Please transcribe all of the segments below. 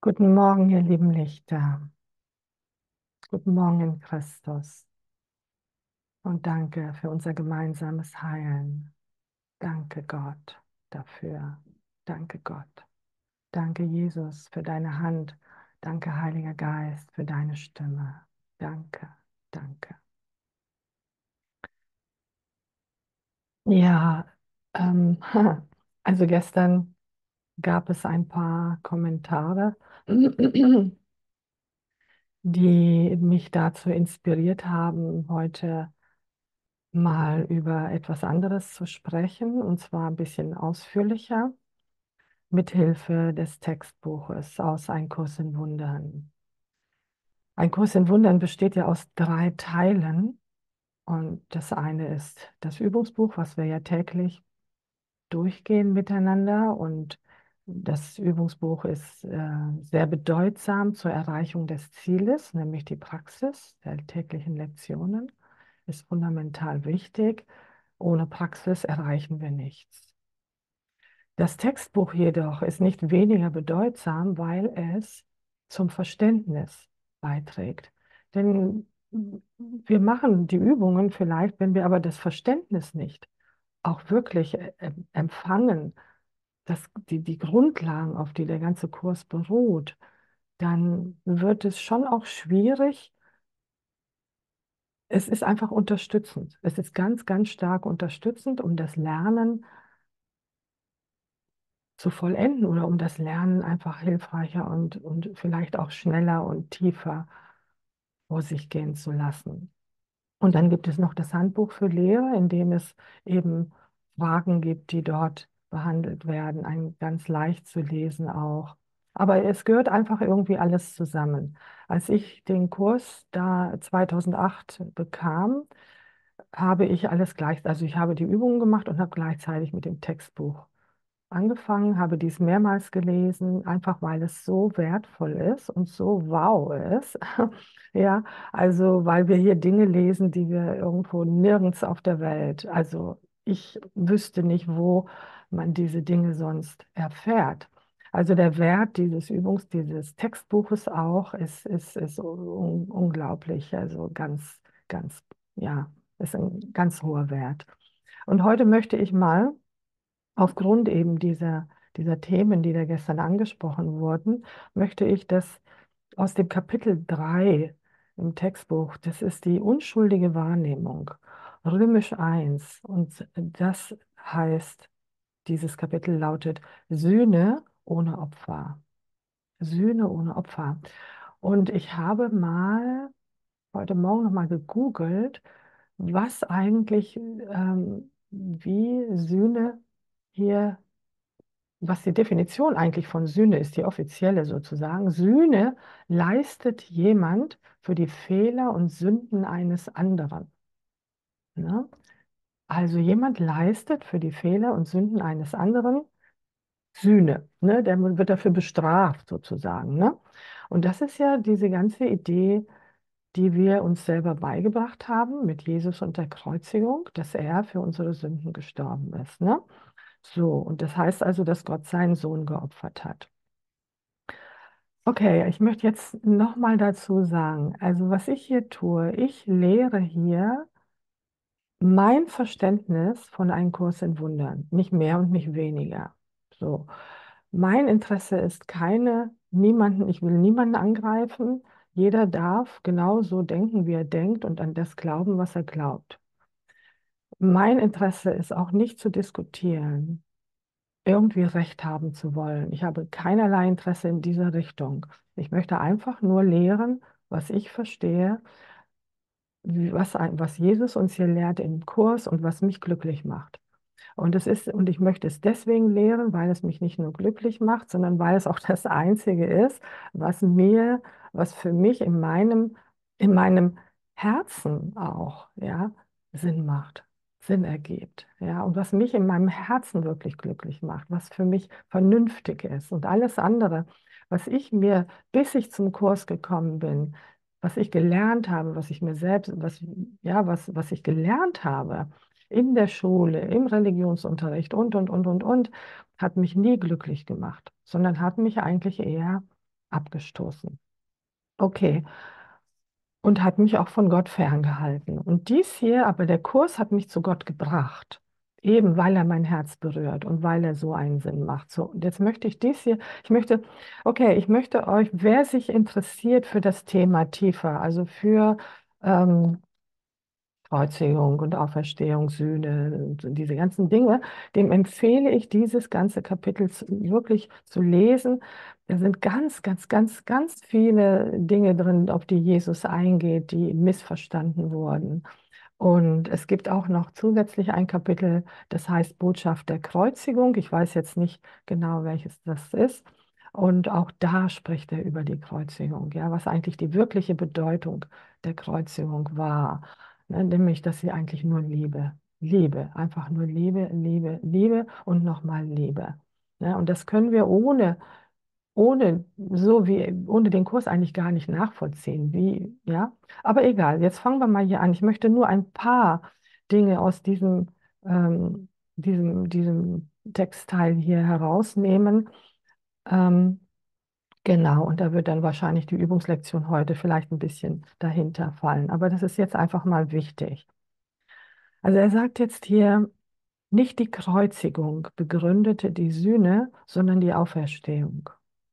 Guten Morgen, ihr lieben Lichter. Guten Morgen in Christus. Und danke für unser gemeinsames Heilen. Danke Gott dafür. Danke Gott. Danke Jesus für deine Hand. Danke Heiliger Geist für deine Stimme. Danke, danke. Ja, ähm, also gestern gab es ein paar Kommentare, die mich dazu inspiriert haben, heute mal über etwas anderes zu sprechen, und zwar ein bisschen ausführlicher, mithilfe des Textbuches aus Ein Kurs in Wundern. Ein Kurs in Wundern besteht ja aus 3 Teilen, und das eine ist das Übungsbuch, was wir ja täglich durchgehen miteinander, und das Übungsbuch ist sehr bedeutsam zur Erreichung des Zieles, nämlich die Praxis der täglichen Lektionen, ist fundamental wichtig. Ohne Praxis erreichen wir nichts. Das Textbuch jedoch ist nicht weniger bedeutsam, weil es zum Verständnis beiträgt. Denn wir machen die Übungen vielleicht, wenn wir aber das Verständnis nicht auch wirklich empfangen, die Grundlagen, auf die der ganze Kurs beruht, dann wird es schon auch schwierig. Es ist einfach unterstützend. Es ist ganz, ganz stark unterstützend, um das Lernen zu vollenden oder um das Lernen einfach hilfreicher und vielleicht auch schneller und tiefer vor sich gehen zu lassen. Und dann gibt es noch das Handbuch für Lehrer, in dem es eben Fragen gibt, die dort behandelt werden, ein ganz leicht zu lesen auch. Aber es gehört einfach irgendwie alles zusammen. Als ich den Kurs da 2008 bekam, habe ich alles gleich, also ich habe die Übungen gemacht und habe gleichzeitig mit dem Textbuch angefangen, habe dies mehrmals gelesen, einfach weil es so wertvoll ist und so wow ist. Ja, also weil wir hier Dinge lesen, die wir irgendwo nirgends auf der Welt, also ich wüsste nicht, wo man diese Dinge sonst erfährt. Also der Wert dieses Textbuches auch ist unglaublich, also ganz, ja, ist ein ganz hoher Wert. Und heute möchte ich mal aufgrund eben dieser Themen, die da gestern angesprochen wurden, möchte ich das aus dem Kapitel 3 im Textbuch, das ist die unschuldige Wahrnehmung, Römisch 1. Und das heißt, dieses Kapitel lautet Sühne ohne Opfer. Sühne ohne Opfer. Und ich habe mal heute Morgen noch mal gegoogelt, was eigentlich, wie Sühne hier, was die Definition eigentlich von Sühne ist, die offizielle sozusagen. Sühne leistet jemand für die Fehler und Sünden eines anderen. Ne? Also jemand leistet für die Fehler und Sünden eines anderen Sühne. Ne? Der wird dafür bestraft sozusagen. Ne? Und das ist ja diese ganze Idee, die wir uns selber beigebracht haben mit Jesus und der Kreuzigung, dass er für unsere Sünden gestorben ist. Ne? So, und das heißt also, dass Gott seinen Sohn geopfert hat. Okay, ich möchte jetzt nochmal dazu sagen, also was ich hier tue, ich lehre hier mein Verständnis von einem Kurs in Wundern, nicht mehr und nicht weniger. So, mein Interesse ist ich will niemanden angreifen. Jeder darf genau so denken, wie er denkt und an das glauben, was er glaubt. Mein Interesse ist auch nicht zu diskutieren, irgendwie Recht haben zu wollen. Ich habe keinerlei Interesse in dieser Richtung. Ich möchte einfach nur lehren, was ich verstehe, was Jesus uns hier lehrt im Kurs und was mich glücklich macht. Und ich möchte es deswegen lehren, weil es mich nicht nur glücklich macht, sondern weil es auch das Einzige ist, was mir, was für mich in meinem Herzen auch, ja, Sinn macht, Sinn ergibt, ja, und was mich in meinem Herzen wirklich glücklich macht, was für mich vernünftig ist. Und alles andere, was ich mir, bis ich zum Kurs gekommen bin, was ich gelernt habe, was ich mir selbst, was ich gelernt habe, in der Schule, im Religionsunterricht und, hat mich nie glücklich gemacht, sondern hat mich eigentlich eher abgestoßen. Okay. Und hat mich auch von Gott ferngehalten. Und dies hier, aber der Kurs hat mich zu Gott gebracht. Eben weil er mein Herz berührt und weil er so einen Sinn macht. So, und jetzt möchte ich dies hier, ich möchte euch, wer sich interessiert für das Thema tiefer, also für ähm, Kreuzigung und Auferstehung, Sühne, und diese ganzen Dinge, dem empfehle ich, dieses ganze Kapitel wirklich zu lesen. Da sind ganz, ganz, ganz, ganz viele Dinge drin, auf die Jesus eingeht, die missverstanden wurden. Und es gibt auch noch zusätzlich ein Kapitel, das heißt Botschaft der Kreuzigung. Ich weiß jetzt nicht genau, welches das ist. Und auch da spricht er über die Kreuzigung, ja, was eigentlich die wirkliche Bedeutung der Kreuzigung war. Ne, nämlich, dass sie eigentlich nur Liebe, einfach nur Liebe, Liebe, Liebe und nochmal Liebe. Ne, und das können wir ohne den Kurs eigentlich gar nicht nachvollziehen. Ja? Aber egal, jetzt fangen wir mal hier an. Ich möchte nur ein paar Dinge aus ähm, diesem Textteil hier herausnehmen. Ähm, genau, und da wird dann wahrscheinlich die Übungslektion heute vielleicht ein bisschen dahinter fallen. Aber das ist jetzt einfach mal wichtig. Also er sagt jetzt hier, nicht die Kreuzigung begründete die Sühne, sondern die Auferstehung.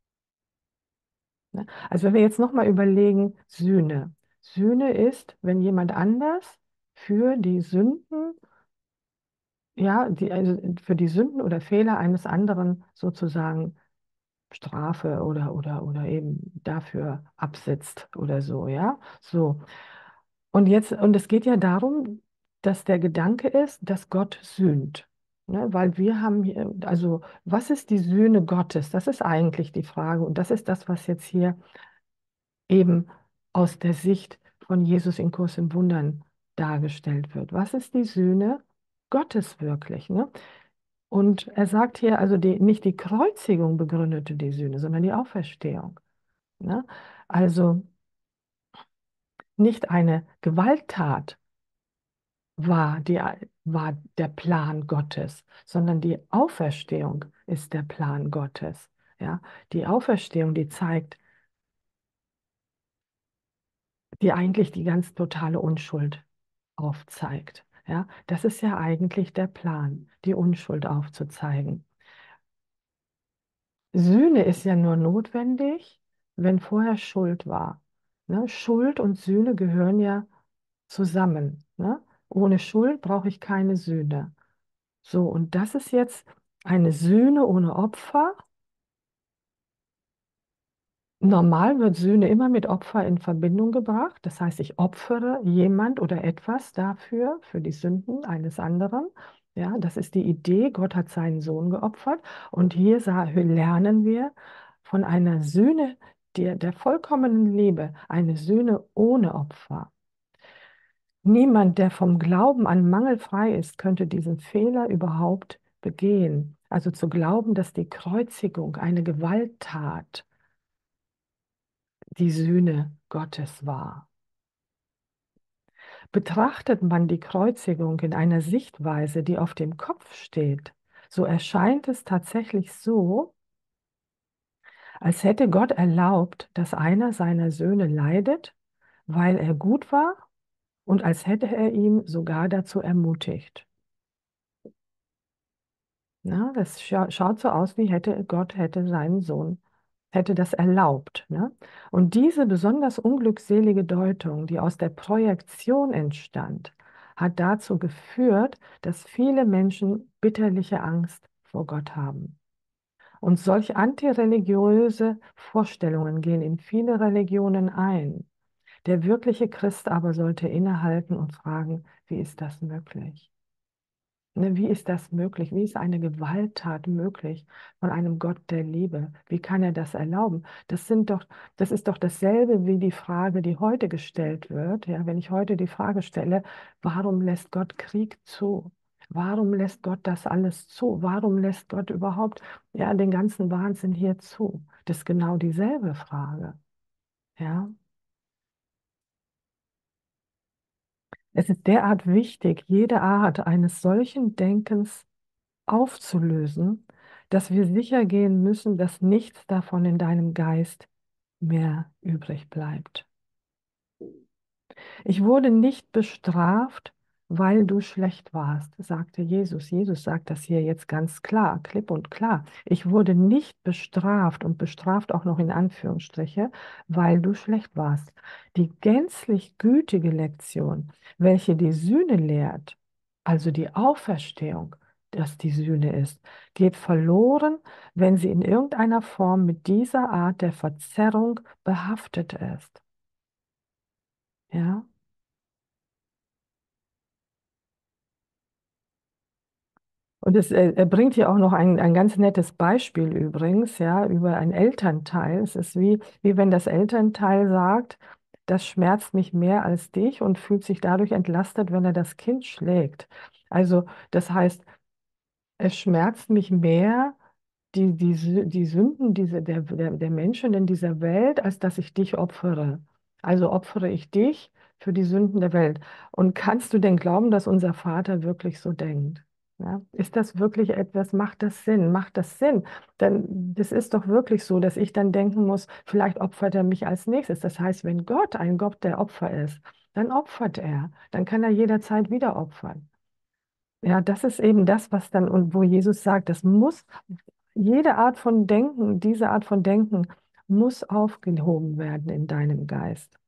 Ne? Also wenn wir jetzt nochmal überlegen, Sühne. Sühne ist, wenn jemand anders für die Sünden, ja, also für die Sünden oder Fehler eines anderen sozusagen Strafe oder eben dafür absitzt oder so, ja. So. Und es geht ja darum, dass der Gedanke ist, dass Gott sühnt. Ne? Weil wir haben hier, also was ist die Sühne Gottes? Das ist eigentlich die Frage. Und das ist das, was jetzt hier eben aus der Sicht von Jesus in Kurs im Wundern dargestellt wird. Was ist die Sühne Gottes wirklich? Ne? Und er sagt hier, also nicht die Kreuzigung begründete die Sühne, sondern die Auferstehung. Ne? Also nicht eine Gewalttat war, war der Plan Gottes, sondern die Auferstehung ist der Plan Gottes. Ja? Die Auferstehung, die zeigt, die eigentlich die ganz totale Unschuld aufzeigt. Ja, das ist ja eigentlich der Plan, die Unschuld aufzuzeigen. Sühne ist ja nur notwendig, wenn vorher Schuld war. Ne? Schuld und Sühne gehören ja zusammen. Ne? Ohne Schuld brauche ich keine Sühne. So, und das ist jetzt eine Sühne ohne Opfer. Normal wird Sühne immer mit Opfer in Verbindung gebracht. Das heißt, ich opfere jemand oder etwas dafür, für die Sünden eines anderen. Ja, das ist die Idee. Gott hat seinen Sohn geopfert. Und hier lernen wir von einer Sühne, der vollkommenen Liebe, eine Sühne ohne Opfer. Niemand, der vom Glauben an Mangel frei ist, könnte diesen Fehler überhaupt begehen. Also zu glauben, dass die Kreuzigung eine Gewalttat die Sühne Gottes war. Betrachtet man die Kreuzigung in einer Sichtweise, die auf dem Kopf steht, so erscheint es tatsächlich so, als hätte Gott erlaubt, dass einer seiner Söhne leidet, weil er gut war und als hätte er ihn sogar dazu ermutigt. Na, das schaut so aus, wie Gott hätte seinen Sohn hätte das erlaubt. Ne? Und diese besonders unglückselige Deutung, die aus der Projektion entstand, hat dazu geführt, dass viele Menschen bitterliche Angst vor Gott haben. Und solch antireligiöse Vorstellungen gehen in viele Religionen ein. Der wirkliche Christ aber sollte innehalten und fragen, wie ist das möglich? Ne, wie ist das möglich? Wie ist eine Gewalttat möglich von einem Gott der Liebe? Wie kann er das erlauben? Das ist doch dasselbe wie die Frage, die heute gestellt wird. Ja, wenn ich heute die Frage stelle, warum lässt Gott Krieg zu? Warum lässt Gott das alles zu? Warum lässt Gott überhaupt ja, den ganzen Wahnsinn hier zu? Das ist genau dieselbe Frage. Ja, es ist derart wichtig, jede Art eines solchen Denkens aufzulösen, dass wir sicher gehen müssen, dass nichts davon in deinem Geist mehr übrig bleibt. Ich wurde nicht bestraft, weil du schlecht warst, sagte Jesus. Jesus sagt das hier jetzt ganz klar, klipp und klar. Ich wurde nicht bestraft und bestraft auch noch in Anführungsstriche, weil du schlecht warst. Die gänzlich gütige Lektion, welche die Sühne lehrt, also die Auferstehung, dass die Sühne ist, geht verloren, wenn sie in irgendeiner Form mit dieser Art der Verzerrung behaftet ist. Ja? Und er bringt hier auch noch ein ganz nettes Beispiel übrigens, ja, über ein Elternteil. Es ist wie wenn das Elternteil sagt, das schmerzt mich mehr als dich und fühlt sich dadurch entlastet, wenn er das Kind schlägt. Also das heißt, es schmerzt mich mehr, die Sünden der Menschen in dieser Welt, als dass ich dich opfere. Also opfere ich dich für die Sünden der Welt. Und kannst du denn glauben, dass unser Vater wirklich so denkt? Ja? Ist das wirklich etwas, macht das Sinn? Macht das Sinn? Dann, das ist doch wirklich so, dass ich dann denken muss, vielleicht opfert er mich als nächstes. Das heißt, wenn Gott ein Gott der Opfer ist, dann opfert er. Dann kann er jederzeit wieder opfern. Ja, das ist eben das, was dann, und wo Jesus sagt, das muss, jede Art von Denken, diese Art von Denken muss aufgehoben werden in deinem Geist.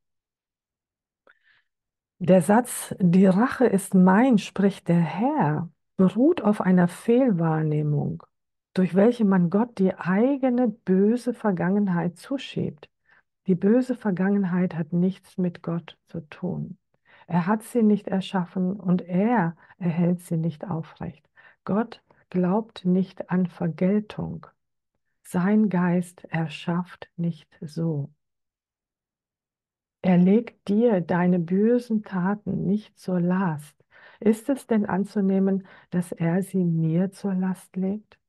Der Satz, die Rache ist mein, spricht der Herr, beruht auf einer Fehlwahrnehmung, durch welche man Gott die eigene böse Vergangenheit zuschiebt. Die böse Vergangenheit hat nichts mit Gott zu tun. Er hat sie nicht erschaffen und er erhält sie nicht aufrecht. Gott glaubt nicht an Vergeltung. Sein Geist erschafft nicht so. Er legt dir deine bösen Taten nicht zur Last. Ist es denn anzunehmen, dass er sie mir zur Last legt?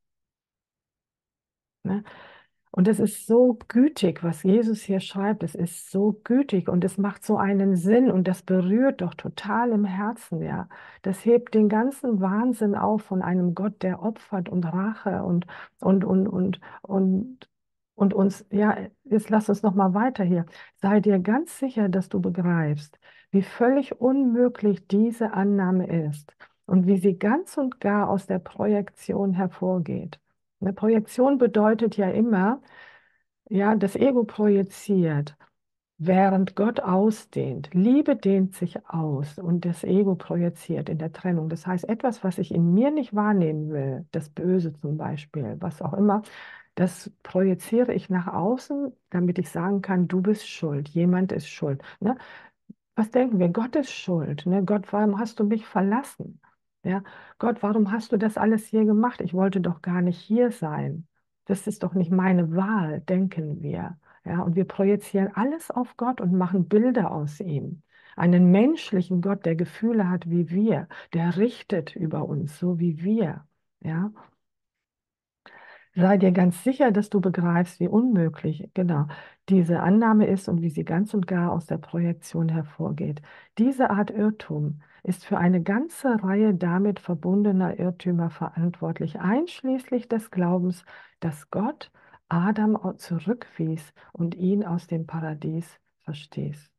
Ne? Und es ist so gütig, was Jesus hier schreibt. Es ist so gütig und es macht so einen Sinn und das berührt doch total im Herzen, ja. Das hebt den ganzen Wahnsinn auf von einem Gott, der opfert und Rache und, und, und, und, und uns, ja, jetzt lass uns noch mal weiter hier. Sei dir ganz sicher, dass du begreifst, wie völlig unmöglich diese Annahme ist und wie sie ganz und gar aus der Projektion hervorgeht. Eine Projektion bedeutet ja immer, ja, das Ego projiziert, während Gott ausdehnt. Liebe dehnt sich aus und das Ego projiziert in der Trennung. Das heißt, etwas, was ich in mir nicht wahrnehmen will, das Böse zum Beispiel, was auch immer, das projiziere ich nach außen, damit ich sagen kann, du bist schuld, jemand ist schuld. Ne? Was denken wir? Gott ist schuld. Ne? Gott, warum hast du mich verlassen? Ja? Gott, warum hast du das alles hier gemacht? Ich wollte doch gar nicht hier sein. Das ist doch nicht meine Wahl, denken wir. Ja? Und wir projizieren alles auf Gott und machen Bilder aus ihm. Einen menschlichen Gott, der Gefühle hat wie wir, der richtet über uns, so wie wir. Ja? Sei dir ganz sicher, dass du begreifst, wie unmöglich, genau, diese Annahme ist und wie sie ganz und gar aus der Projektion hervorgeht. Diese Art Irrtum ist für eine ganze Reihe damit verbundener Irrtümer verantwortlich, einschließlich des Glaubens, dass Gott Adam zurückwies und ihn aus dem Paradies verstieß.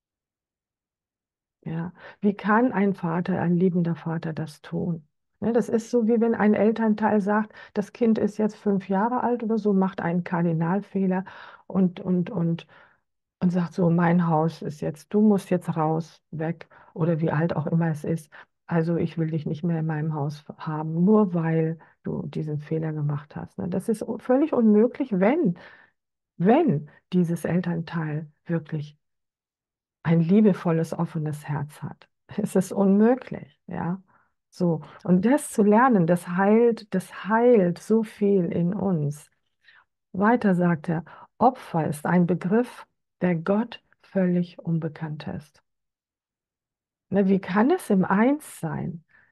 Ja, wie kann ein Vater, ein liebender Vater das tun? Ne, das ist so, wie wenn ein Elternteil sagt, das Kind ist jetzt 5 Jahre alt oder so, macht einen Kardinalfehler und, und, und, und sagt so, mein Haus ist jetzt, du musst jetzt raus, weg oder wie alt auch immer es ist. Also ich will dich nicht mehr in meinem Haus haben, nur weil du diesen Fehler gemacht hast. Ne? Das ist völlig unmöglich, wenn dieses Elternteil wirklich ein liebevolles, offenes Herz hat. Es ist unmöglich, ja. So. Und das zu lernen, das heilt so viel in uns. Weiter sagt er, Opfer ist ein Begriff, der Gott völlig unbekannt ist. Ne, wie kann es im Eins sein?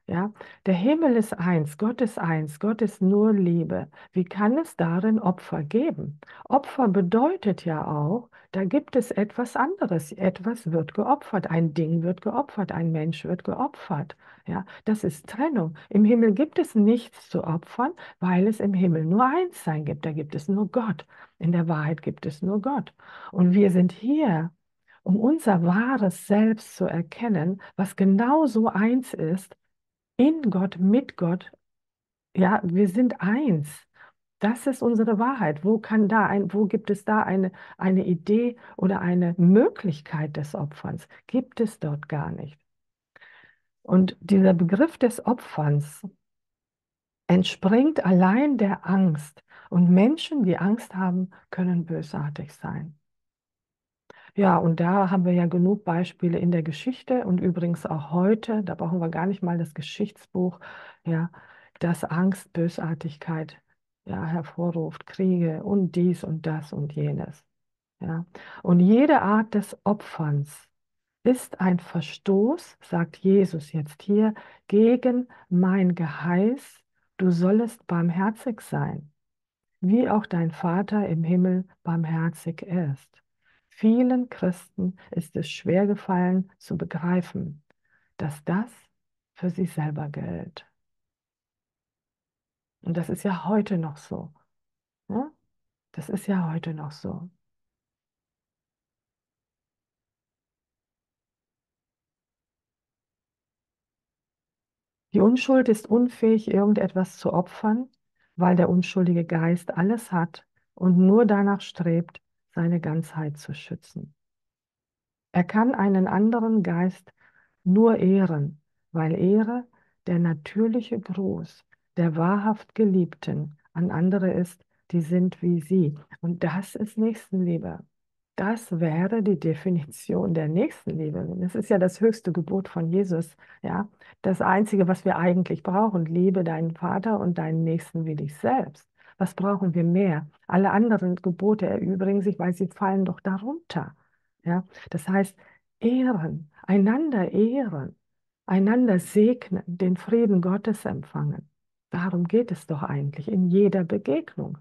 Ja, der Himmel ist eins, Gott ist nur Liebe. Wie kann es darin Opfer geben? Opfer bedeutet ja auch, da gibt es etwas anderes. Etwas wird geopfert, ein Ding wird geopfert, ein Mensch wird geopfert. Ja, das ist Trennung. Im Himmel gibt es nichts zu opfern, weil es im Himmel nur eins sein gibt. Da gibt es nur Gott. In der Wahrheit gibt es nur Gott. Und wir sind hier, um unser wahres Selbst zu erkennen, was genauso eins ist in Gott, mit Gott, ja, wir sind eins. Das ist unsere Wahrheit. Wo gibt es da eine Idee oder eine Möglichkeit des Opferns? Gibt es dort gar nicht. Und dieser Begriff des Opferns entspringt allein der Angst. Und Menschen, die Angst haben, können bösartig sein. Ja, und da haben wir ja genug Beispiele in der Geschichte und übrigens auch heute, da brauchen wir gar nicht mal das Geschichtsbuch, ja, dass Angst, Bösartigkeit, ja, hervorruft, Kriege und dies und das und jenes, ja. Und jede Art des Opferns ist ein Verstoß, sagt Jesus jetzt hier, gegen mein Geheiß, du sollest barmherzig sein, wie auch dein Vater im Himmel barmherzig ist. Vielen Christen ist es schwer gefallen zu begreifen, dass das für sie selber gilt. Und das ist ja heute noch so. Ne? Das ist ja heute noch so. Die Unschuld ist unfähig, irgendetwas zu opfern, weil der unschuldige Geist alles hat und nur danach strebt, seine Ganzheit zu schützen. Er kann einen anderen Geist nur ehren, weil Ehre der natürliche Gruß der wahrhaft Geliebten an andere ist, die sind wie sie. Und das ist Nächstenliebe. Das wäre die Definition der Nächstenliebe. Das ist ja das höchste Gebot von Jesus. Ja, das Einzige, was wir eigentlich brauchen, liebe deinen Vater und deinen Nächsten wie dich selbst. Was brauchen wir mehr? Alle anderen Gebote erübrigen sich, weil sie fallen doch darunter. Ja, das heißt, ehren, einander segnen, den Frieden Gottes empfangen. Darum geht es doch eigentlich in jeder Begegnung.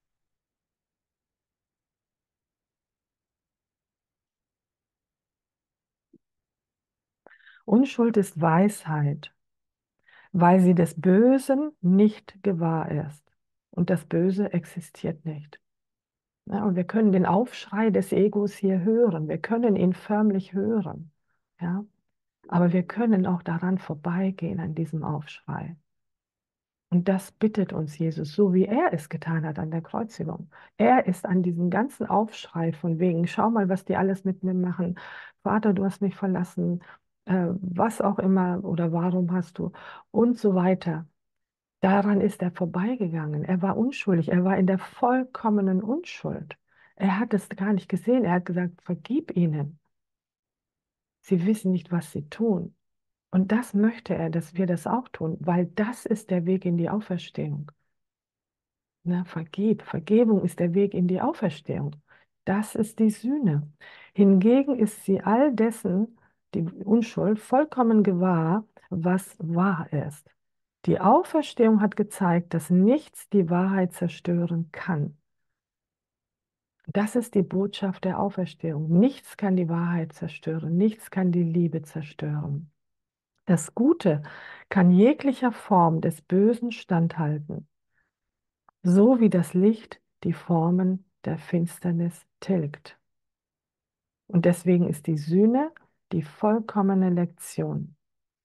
Unschuld ist Weisheit, weil sie des Bösen nicht gewahr ist. Und das Böse existiert nicht. Ja, und wir können den Aufschrei des Egos hier hören. Wir können ihn förmlich hören. Ja, aber wir können auch daran vorbeigehen, an diesem Aufschrei. Und das bittet uns Jesus, so wie er es getan hat an der Kreuzigung. Er ist an diesem ganzen Aufschrei von wegen, schau mal, was die alles mit mir machen. Vater, du hast mich verlassen, was auch immer oder warum hast du und so weiter. Daran ist er vorbeigegangen. Er war unschuldig. Er war in der vollkommenen Unschuld. Er hat es gar nicht gesehen. Er hat gesagt, vergib ihnen. Sie wissen nicht, was sie tun. Und das möchte er, dass wir das auch tun, weil das ist der Weg in die Auferstehung. Na, Vergebung ist der Weg in die Auferstehung. Das ist die Sühne. Hingegen ist sie all dessen, die Unschuld, vollkommen gewahr, was wahr ist. Die Auferstehung hat gezeigt, dass nichts die Wahrheit zerstören kann. Das ist die Botschaft der Auferstehung. Nichts kann die Wahrheit zerstören, nichts kann die Liebe zerstören. Das Gute kann jeglicher Form des Bösen standhalten, so wie das Licht die Formen der Finsternis tilgt. Und deswegen ist die Sühne die vollkommene Lektion.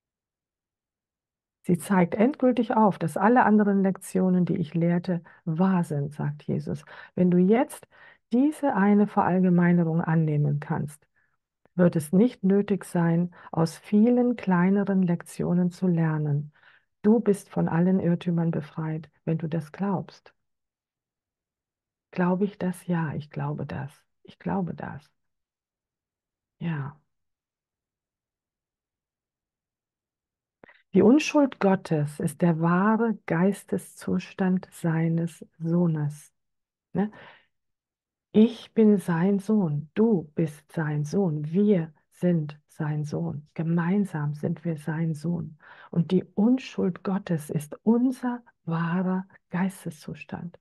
Sie zeigt endgültig auf, dass alle anderen Lektionen, die ich lehrte, wahr sind, sagt Jesus. Wenn du jetzt diese eine Verallgemeinerung annehmen kannst, wird es nicht nötig sein, aus vielen kleineren Lektionen zu lernen. Du bist von allen Irrtümern befreit, wenn du das glaubst. Glaube ich das? Ja, ich glaube das. Ich glaube das. Ja. Die Unschuld Gottes ist der wahre Geisteszustand seines Sohnes. Ne? Ich bin sein Sohn, du bist sein Sohn, wir sind sein Sohn. Gemeinsam sind wir sein Sohn. Und die Unschuld Gottes ist unser wahrer Geisteszustand.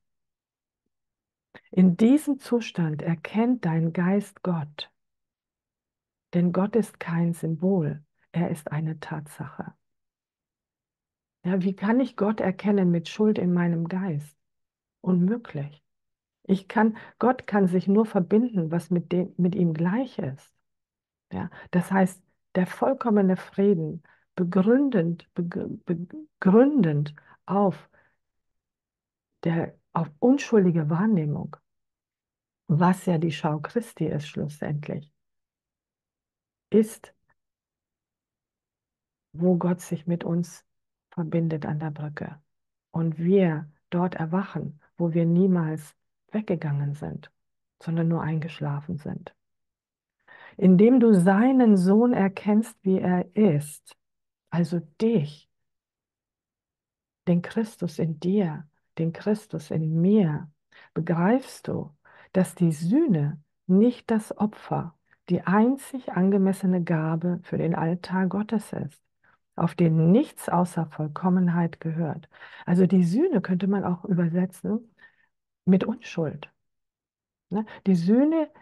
In diesem Zustand erkennt dein Geist Gott. Denn Gott ist kein Symbol, er ist eine Tatsache. Ja, wie kann ich Gott erkennen mit Schuld in meinem Geist? Unmöglich. Gott kann sich nur verbinden, was mit ihm gleich ist. Ja, das heißt, der vollkommene Frieden, begründend auf unschuldige Wahrnehmung, was ja die Schau Christi ist schlussendlich, ist, wo Gott sich mit uns verbindet an der Brücke und wir dort erwachen, wo wir niemals weggegangen sind, sondern nur eingeschlafen sind. Indem du seinen Sohn erkennst, wie er ist, also dich, den Christus in dir, den Christus in mir, begreifst du, dass die Sühne nicht das Opfer, die einzig angemessene Gabe für den Altar Gottes ist, auf den nichts außer Vollkommenheit gehört. Also die Sühne könnte man auch übersetzen mit Unschuld. Ne? Die Sühne,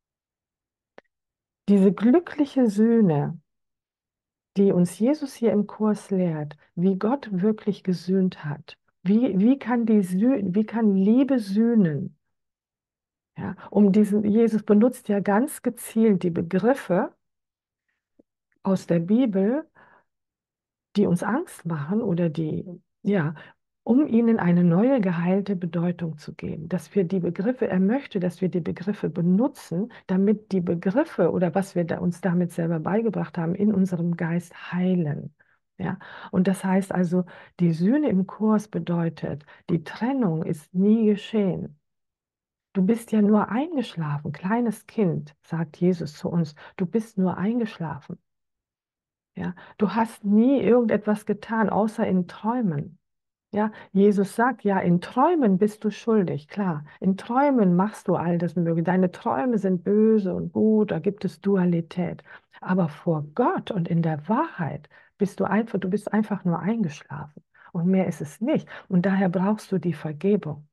diese glückliche Sühne, die uns Jesus hier im Kurs lehrt, wie Gott wirklich gesühnt hat. Wie kann wie kann Liebe sühnen? Ja, Jesus benutzt ja ganz gezielt die Begriffe aus der Bibel, die uns Angst machen oder ja, um ihnen eine neue geheilte Bedeutung zu geben. Er möchte, dass wir die Begriffe benutzen, damit die Begriffe oder was wir uns damit selber beigebracht haben, in unserem Geist heilen. Ja, und das heißt also, die Sühne im Kurs bedeutet, die Trennung ist nie geschehen. Du bist ja nur eingeschlafen, kleines Kind, sagt Jesus zu uns, du bist nur eingeschlafen. Ja, du hast nie irgendetwas getan, außer in Träumen. Ja, Jesus sagt, ja, in Träumen bist du schuldig, klar. In Träumen machst du all das Mögliche. Deine Träume sind böse und gut, da gibt es Dualität. Aber vor Gott und in der Wahrheit du bist einfach nur eingeschlafen. Und mehr ist es nicht. Und daher brauchst du die Vergebung.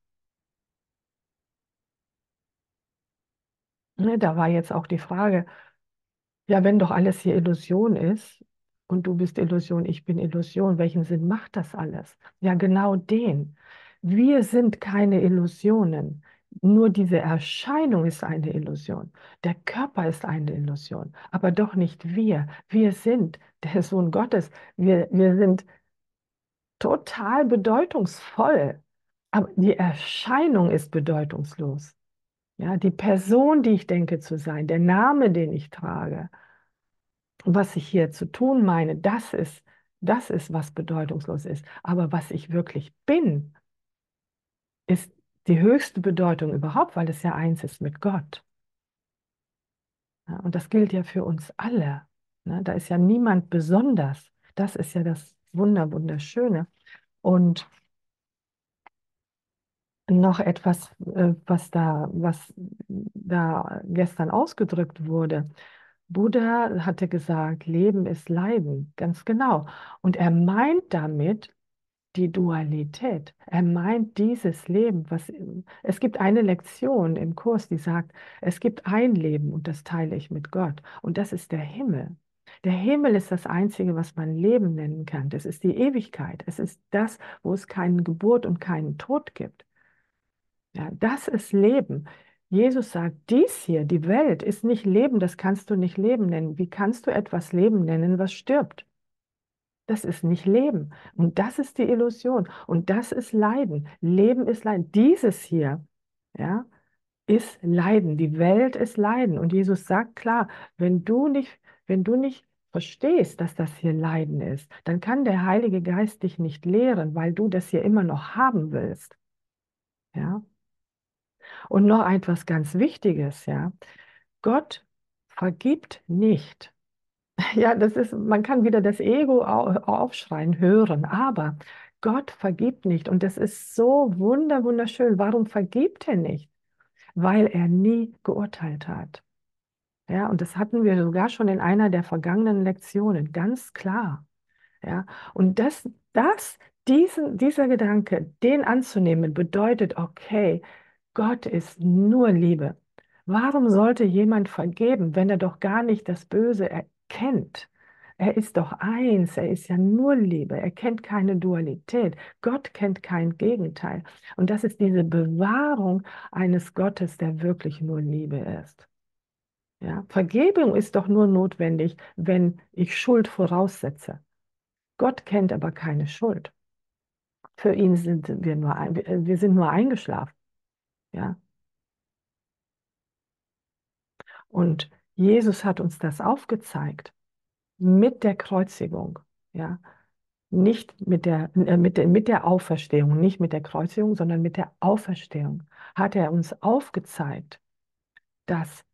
Ne, da war jetzt auch die Frage, ja, wenn doch alles hier Illusion ist und du bist Illusion, ich bin Illusion, welchen Sinn macht das alles? Ja, genau den. Wir sind keine Illusionen. Nur diese Erscheinung ist eine Illusion. Der Körper ist eine Illusion, aber doch nicht wir. Wir sind der Sohn Gottes. Wir sind total bedeutungsvoll, aber die Erscheinung ist bedeutungslos. Ja, die Person, die ich denke zu sein, der Name, den ich trage, was ich hier zu tun meine, das ist, was bedeutungslos ist. Aber was ich wirklich bin, ist die höchste Bedeutung überhaupt, weil es ja eins ist mit Gott. Ja, und das gilt ja für uns alle. Ne? Da ist ja niemand besonders. Das ist ja das Wunderschöne. Und noch etwas, was da gestern ausgedrückt wurde. Buddha hatte gesagt, Leben ist Leiden, ganz genau. Und er meint damit die Dualität. Er meint dieses Leben, es gibt eine Lektion im Kurs, die sagt, es gibt ein Leben und das teile ich mit Gott. Und das ist der Himmel. Der Himmel ist das Einzige, was man Leben nennen kann. Das ist die Ewigkeit. Es ist das, wo es keine Geburt und keinen Tod gibt. Ja, das ist Leben. Jesus sagt, dies hier, die Welt, ist nicht Leben, das kannst du nicht Leben nennen. Wie kannst du etwas Leben nennen, was stirbt? Das ist nicht Leben. Und das ist die Illusion. Und das ist Leiden. Leben ist Leiden. Dieses hier, ja, ist Leiden. Die Welt ist Leiden. Und Jesus sagt klar, wenn du nicht verstehst, dass das hier Leiden ist, dann kann der Heilige Geist dich nicht lehren, weil du das hier immer noch haben willst. Ja. Und noch etwas ganz Wichtiges, ja. Gott vergibt nicht. Ja, man kann wieder das Ego aufschreien hören, aber Gott vergibt nicht. Und das ist so wunderschön. Warum vergibt er nicht? Weil er nie geurteilt hat. Ja, und das hatten wir sogar schon in einer der vergangenen Lektionen, ganz klar. Ja, und dieser Gedanke, den anzunehmen, bedeutet, okay, Gott ist nur Liebe. Warum sollte jemand vergeben, wenn er doch gar nicht das Böse erkennt? Er ist doch eins, er ist ja nur Liebe, er kennt keine Dualität. Gott kennt kein Gegenteil. Und das ist diese Bewahrung eines Gottes, der wirklich nur Liebe ist. Ja? Vergebung ist doch nur notwendig, wenn ich Schuld voraussetze. Gott kennt aber keine Schuld. Für ihn sind wir wir sind nur eingeschlafen. Ja? Und Jesus hat uns das aufgezeigt mit der Kreuzigung. Ja? Nicht mit der Auferstehung, nicht mit der Kreuzigung, sondern mit der Auferstehung hat er uns aufgezeigt, dass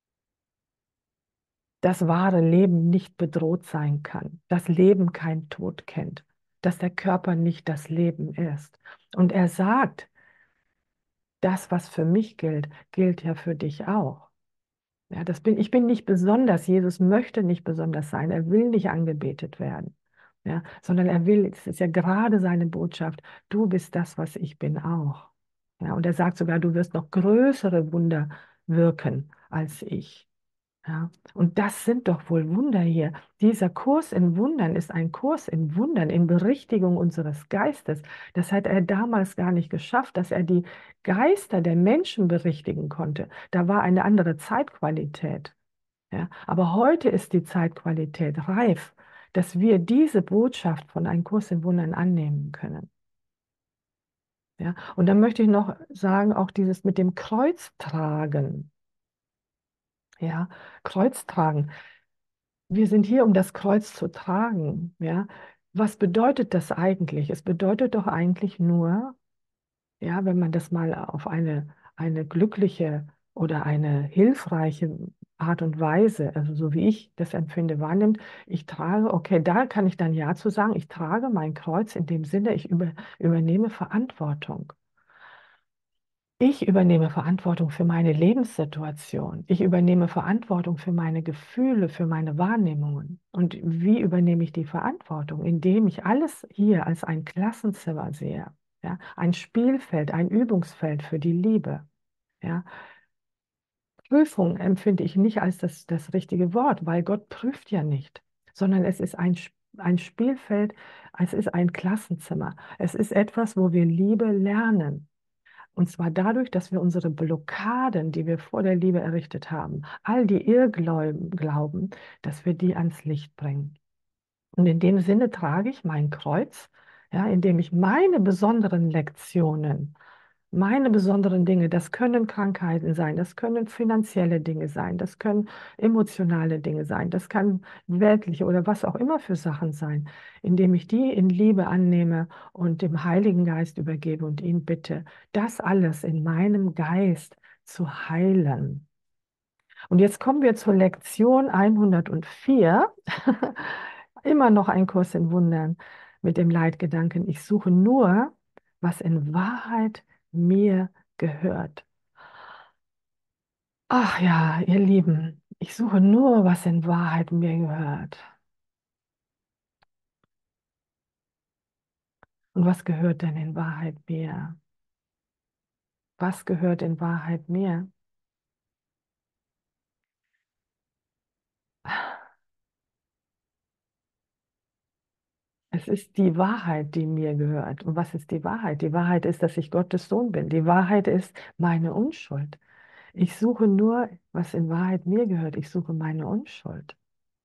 das wahre Leben nicht bedroht sein kann, dass Leben keinen Tod kennt, dass der Körper nicht das Leben ist. Und er sagt, das, was für mich gilt, gilt ja für dich auch. Ja, ich bin nicht besonders. Jesus möchte nicht besonders sein. Er will nicht angebetet werden. Ja, sondern er will, es ist ja gerade seine Botschaft, du bist das, was ich bin auch. Ja, und er sagt sogar, du wirst noch größere Wunder wirken als ich. Ja, und das sind doch wohl Wunder hier. Dieser Kurs in Wundern ist ein Kurs in Wundern, in Berichtigung unseres Geistes. Das hat er damals gar nicht geschafft, dass er die Geister der Menschen berichtigen konnte. Da war eine andere Zeitqualität. Ja, aber heute ist die Zeitqualität reif, dass wir diese Botschaft von einem Kurs in Wundern annehmen können. Ja, und dann möchte ich noch sagen, auch dieses mit dem Kreuz tragen. Ja, Kreuz tragen. Wir sind hier, um das Kreuz zu tragen. Ja? Was bedeutet das eigentlich? Es bedeutet doch eigentlich nur, ja, wenn man das mal auf eine glückliche oder eine hilfreiche Art und Weise, also so wie ich das empfinde, wahrnimmt, ich trage, okay, da kann ich dann Ja zu sagen, ich trage mein Kreuz in dem Sinne, übernehme Verantwortung. Ich übernehme Verantwortung für meine Lebenssituation. Ich übernehme Verantwortung für meine Gefühle, für meine Wahrnehmungen. Und wie übernehme ich die Verantwortung? Indem ich alles hier als ein Klassenzimmer sehe. Ja? Ein Spielfeld, ein Übungsfeld für die Liebe. Ja? Prüfung empfinde ich nicht als das richtige Wort, weil Gott prüft ja nicht, sondern es ist ein Spielfeld, es ist ein Klassenzimmer. Es ist etwas, wo wir Liebe lernen. Und zwar dadurch, dass wir unsere Blockaden, die wir vor der Liebe errichtet haben, all die Irrglauben, dass wir die ans Licht bringen. Und in dem Sinne trage ich mein Kreuz, ja, indem ich meine besonderen Lektionen, meine besonderen Dinge, das können Krankheiten sein, das können finanzielle Dinge sein, das können emotionale Dinge sein, das kann weltliche oder was auch immer für Sachen sein, indem ich die in Liebe annehme und dem Heiligen Geist übergebe und ihn bitte, das alles in meinem Geist zu heilen. Und jetzt kommen wir zur Lektion 104. Immer noch ein Kurs in Wundern mit dem Leitgedanken, ich suche nur, was in Wahrheit mir gehört. Ach ja, ihr Lieben, ich suche nur, was in Wahrheit mir gehört. Und was gehört denn in Wahrheit mir? Was gehört in Wahrheit mir? Es ist die Wahrheit, die mir gehört. Und was ist die Wahrheit? Die Wahrheit ist, dass ich Gottes Sohn bin. Die Wahrheit ist meine Unschuld. Ich suche nur, was in Wahrheit mir gehört. Ich suche meine Unschuld.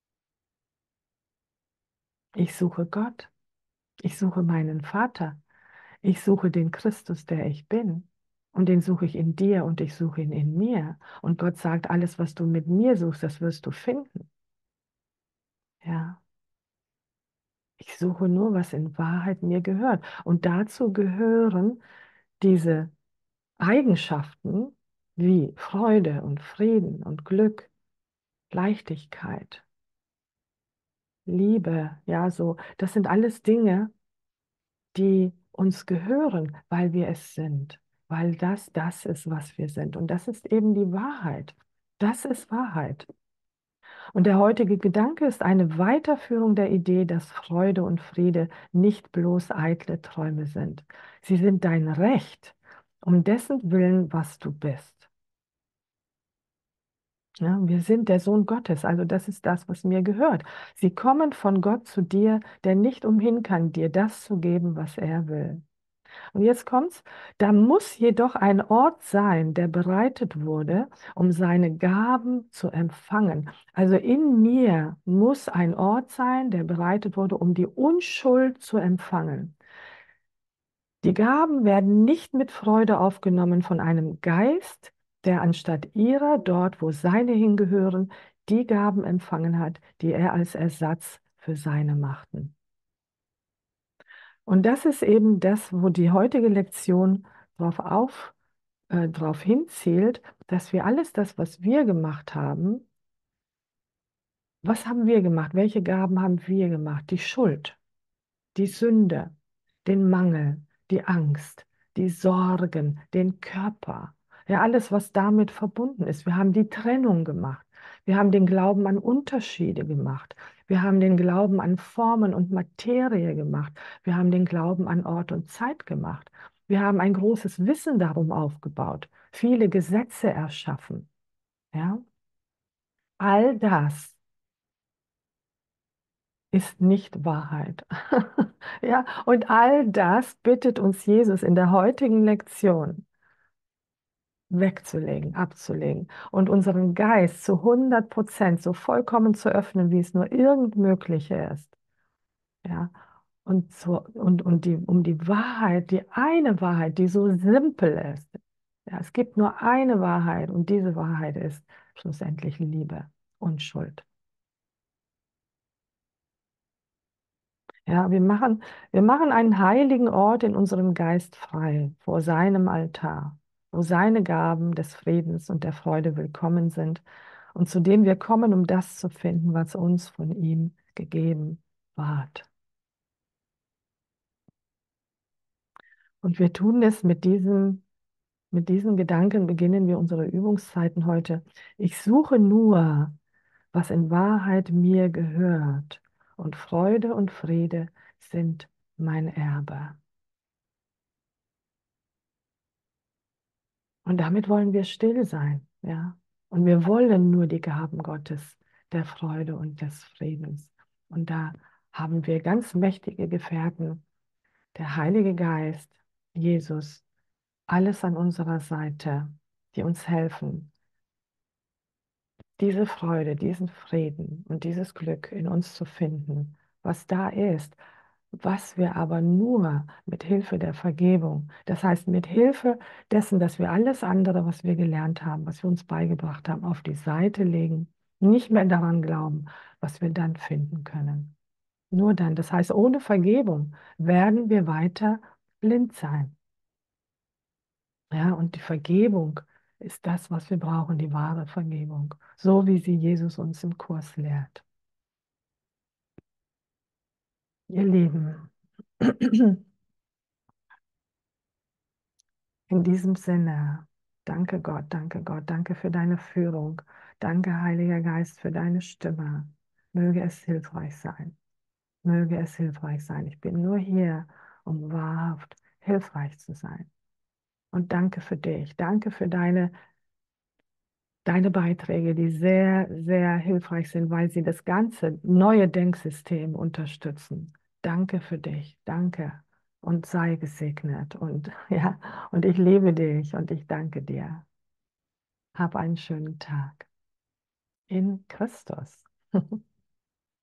Ich suche Gott. Ich suche meinen Vater. Ich suche den Christus, der ich bin. Und den suche ich in dir und ich suche ihn in mir. Und Gott sagt, alles, was du mit mir suchst, das wirst du finden. Ja. Ich suche nur, was in Wahrheit mir gehört. Und dazu gehören diese Eigenschaften wie Freude und Frieden und Glück, Leichtigkeit, Liebe, ja, so. Das sind alles Dinge, die uns gehören, weil wir es sind, weil das ist, was wir sind. Und das ist eben die Wahrheit. Das ist Wahrheit. Und der heutige Gedanke ist eine Weiterführung der Idee, dass Freude und Friede nicht bloß eitle Träume sind. Sie sind dein Recht, um dessen Willen, was du bist. Ja, wir sind der Sohn Gottes, also das ist das, was mir gehört. Sie kommen von Gott zu dir, der nicht umhin kann, dir das zu geben, was er will. Und jetzt kommt's, da muss jedoch ein Ort sein, der bereitet wurde, um seine Gaben zu empfangen. Also in mir muss ein Ort sein, der bereitet wurde, um die Unschuld zu empfangen. Die Gaben werden nicht mit Freude aufgenommen von einem Geist, der anstatt ihrer dort, wo seine hingehören, die Gaben empfangen hat, die er als Ersatz für seine machten. Und das ist eben das, wo die heutige Lektion drauf hinzielt, dass wir alles das, was wir gemacht haben, was haben wir gemacht? Welche Gaben haben wir gemacht? Die Schuld, die Sünde, den Mangel, die Angst, die Sorgen, den Körper. Ja, alles, was damit verbunden ist. Wir haben die Trennung gemacht. Wir haben den Glauben an Unterschiede gemacht. Wir haben den Glauben an Formen und Materie gemacht. Wir haben den Glauben an Ort und Zeit gemacht. Wir haben ein großes Wissen darum aufgebaut, viele Gesetze erschaffen. Ja, all das ist nicht Wahrheit. Ja, und all das bittet uns Jesus in der heutigen Lektion wegzulegen, abzulegen und unseren Geist zu 100% so vollkommen zu öffnen, wie es nur irgend möglich ist. Ja, um die Wahrheit, die eine Wahrheit, die so simpel ist. Ja, es gibt nur eine Wahrheit und diese Wahrheit ist schlussendlich Liebe und Schuld. Ja, wir machen einen heiligen Ort in unserem Geist frei vor seinem Altar, wo seine Gaben des Friedens und der Freude willkommen sind und zu dem wir kommen, um das zu finden, was uns von ihm gegeben ward. Und wir tun es mit diesem Gedanken beginnen wir unsere Übungszeiten heute. Ich suche nur, was in Wahrheit mir gehört, und Freude und Friede sind mein Erbe. Und damit wollen wir still sein, ja. Und wir wollen nur die Gaben Gottes, der Freude und des Friedens. Und da haben wir ganz mächtige Gefährten, der Heilige Geist, Jesus, alles an unserer Seite, die uns helfen, diese Freude, diesen Frieden und dieses Glück in uns zu finden, was da ist, was wir aber nur mit Hilfe der Vergebung, das heißt mit Hilfe dessen, dass wir alles andere, was wir gelernt haben, was wir uns beigebracht haben, auf die Seite legen, nicht mehr daran glauben, was wir dann finden können. Nur dann, das heißt, ohne Vergebung werden wir weiter blind sein. Ja, und die Vergebung ist das, was wir brauchen, die wahre Vergebung, so wie sie Jesus uns im Kurs lehrt. Ihr Lieben, in diesem Sinne, danke Gott, danke für deine Führung, danke Heiliger Geist für deine Stimme. Möge es hilfreich sein, möge es hilfreich sein. Ich bin nur hier, um wahrhaft hilfreich zu sein. Und danke für dich, danke für deine Beiträge, die sehr, sehr hilfreich sind, weil sie das ganze neue Denksystem unterstützen. Danke für dich, danke und sei gesegnet und ja, und ich liebe dich und ich danke dir. Hab einen schönen Tag in Christus.